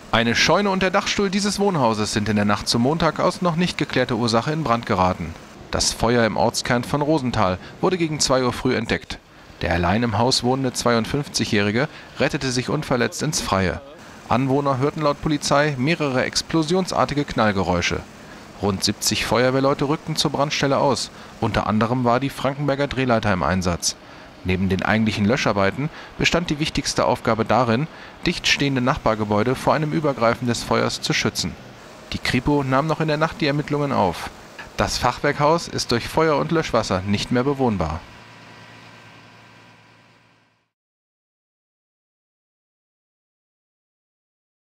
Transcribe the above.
Eine Scheune und der Dachstuhl dieses Wohnhauses sind in der Nacht zum Montag aus noch nicht geklärter Ursache in Brand geraten. Das Feuer im Ortskern von Rosenthal wurde gegen 2 Uhr früh entdeckt. Der allein im Haus wohnende 52-Jährige rettete sich unverletzt ins Freie. Anwohner hörten laut Polizei mehrere explosionsartige Knallgeräusche. Rund 70 Feuerwehrleute rückten zur Brandstelle aus. Unter anderem war die Frankenberger Drehleiter im Einsatz. Neben den eigentlichen Löscharbeiten bestand die wichtigste Aufgabe darin, dicht stehende Nachbargebäude vor einem Übergreifen des Feuers zu schützen. Die Kripo nahm noch in der Nacht die Ermittlungen auf. Das Fachwerkhaus ist durch Feuer und Löschwasser nicht mehr bewohnbar.